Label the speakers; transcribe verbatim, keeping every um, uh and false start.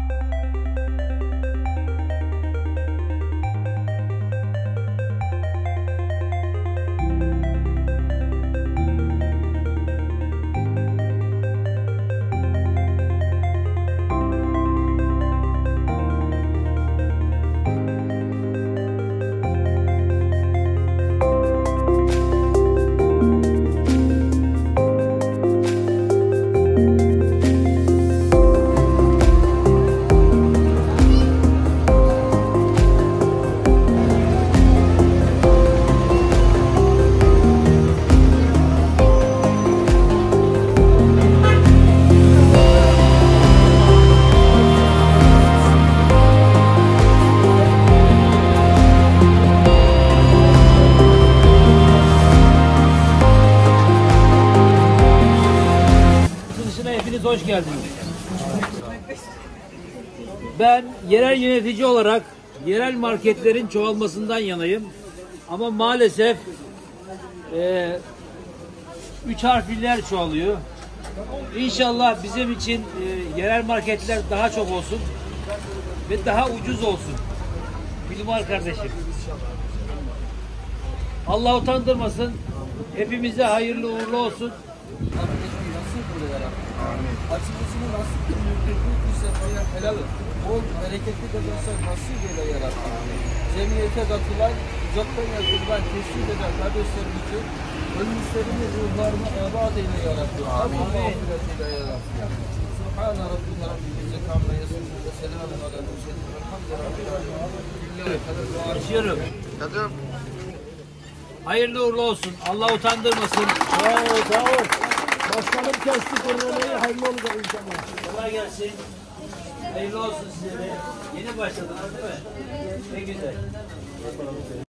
Speaker 1: Hepiniz hoş geldiniz. Ben yerel yönetici olarak yerel marketlerin çoğalmasından yanayım. Ama maalesef e, üç harfliler çoğalıyor. İnşallah bizim için e, yerel marketler daha çok olsun ve daha ucuz olsun. Bilmar kardeşim. Allah utandırmasın. Hepimize hayırlı uğurlu olsun.
Speaker 2: Açılışını nasip ettiği bu sefaya helal bol bereketli de olsa nasip eyle yarattı. Cemiyete katılan, uzaktan yakından teşvik eden kardeşlerim için ölmüşlerinin ruhlarını ebad eyle yarattı. Amin. Mağfiretiyle yarattı. Subhane Rabbine Rabbimize kamle yesin ve selamun ala mürselin velhamdülillahi.
Speaker 1: Başlıyorum. Hayırlı uğurlu olsun. Allah utandırmasın.
Speaker 3: Sağ ol, sağ ol. Başkanım kesti kurbanayı, hayırlı olacak inşallah.
Speaker 1: Kolay gelsin. Hayırlı olsun size de. Yeni başladınız değil mi? Ne güzel.